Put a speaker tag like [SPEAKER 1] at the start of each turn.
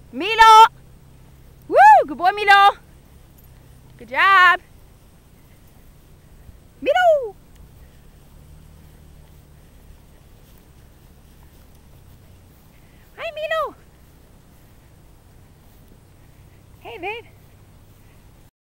[SPEAKER 1] Milo! Woo! Good boy, Milo! Good job! Milo! Hi, Milo! Hey, babe.